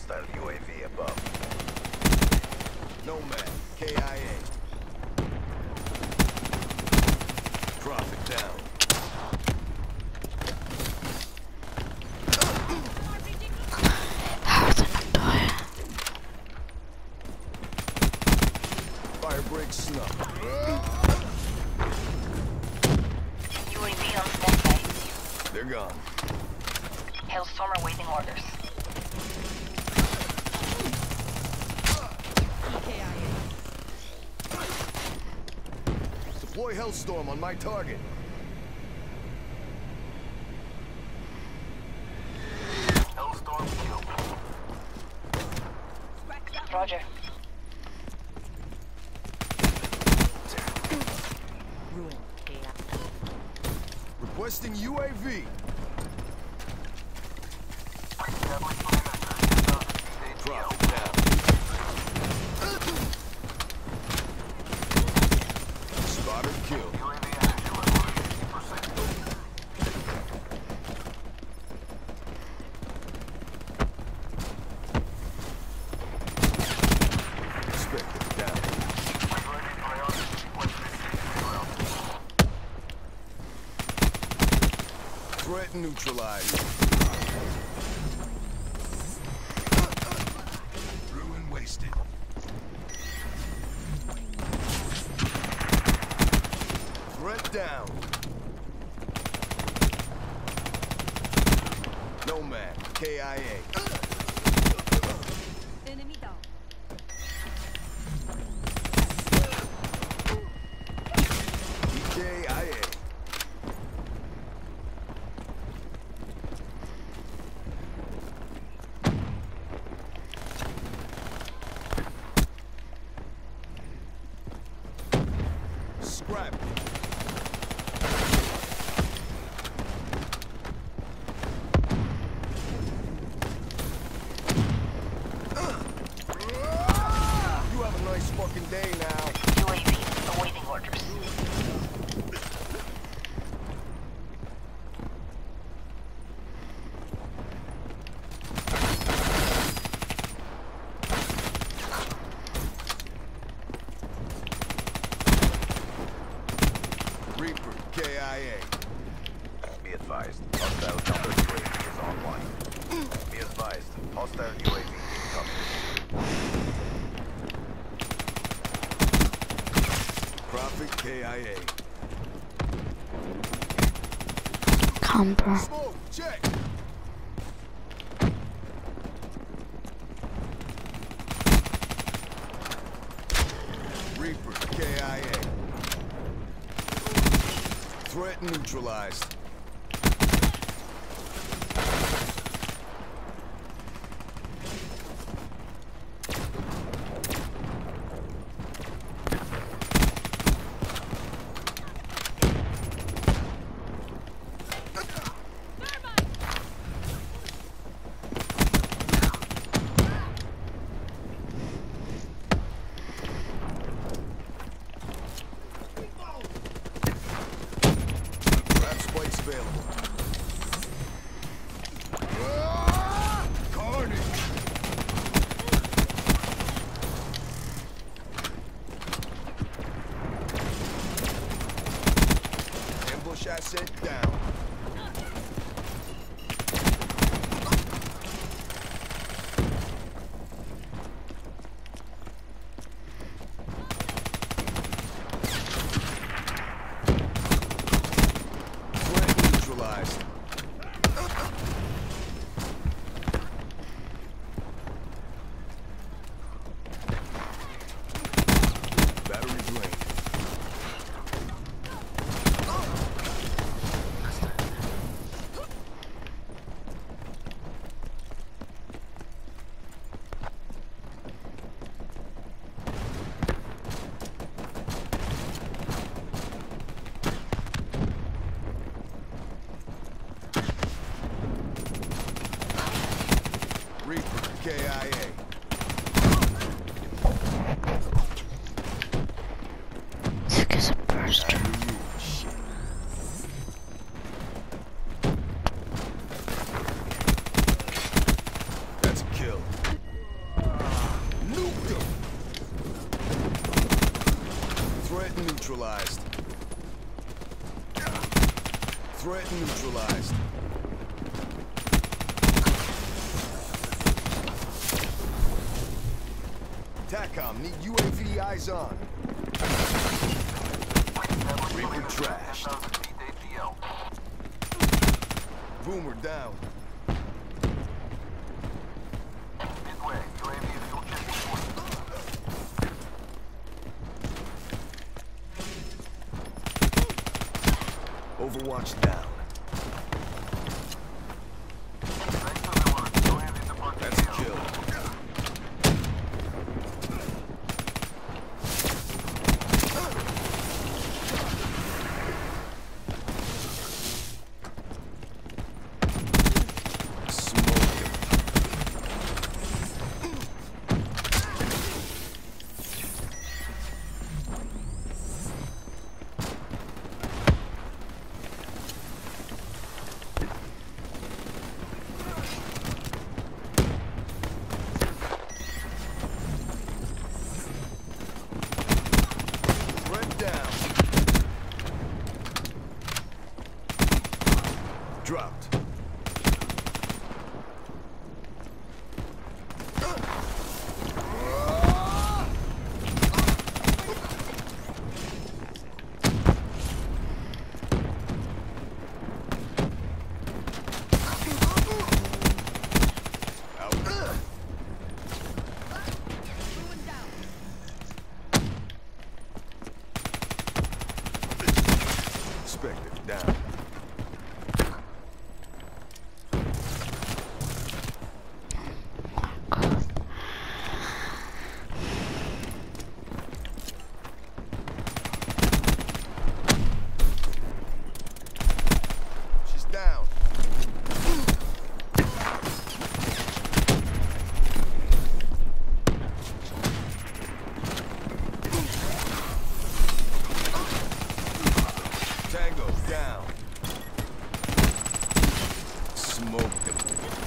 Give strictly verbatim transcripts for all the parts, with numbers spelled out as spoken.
Hostile U A V above. Nomad, K I A. Prophet down. Firebreak snuff. U A V on standby. They're gone. Hailstorm awaiting orders. Deploy Hellstorm on my target. Hellstorm killed. Roger. Requesting U A V. Prophet down. Spotter kill. Expected down. Threat neutralized. Ruin wasted. Threat down. Nomad, K I A. Enemy down. K I A. Scrap. You have a nice fucking day now. U A V awaiting orders. Reaper, K I A. Be advised, hostile counter U A V is online. Be advised, hostile U A V incoming. Prophet, K I A. Camper. Smoke, check. Reaper, K I A. Threat neutralized. Grab spikes available. Ah, carnage! Ambush asset down. Threat neutralized. Battery drained. Reaper, K I A. Sick as a burster. Shit. That's a kill. neutralized. Threat neutralized. TACOM, need U A V eyes on. Reaper trashed. Boomer down. Overwatch down. That's a kill. Dropped. Expected down. She's down. Tango down. Smoked him.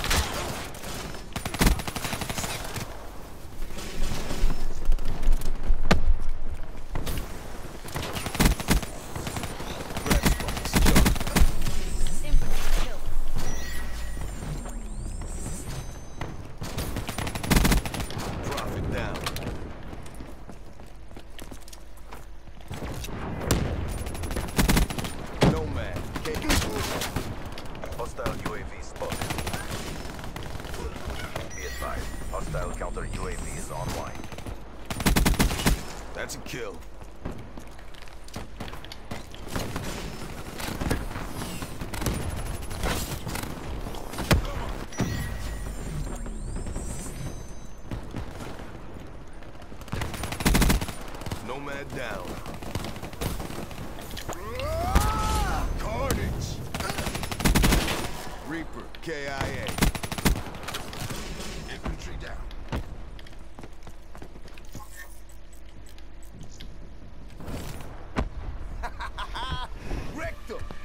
Profit down. Nomad. Hostile U A V spotted. Be advised, hostile counter U A V is online. That's a kill. Nomad down. Carnage. Reaper, K I A. Infantry down. Wrecked them.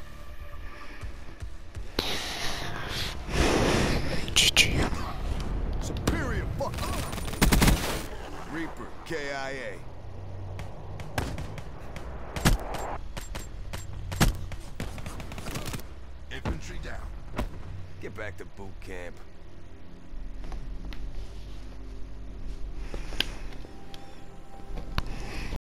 G G. Superior fuck. Reaper, K I A. Infantry down. Get back to boot camp.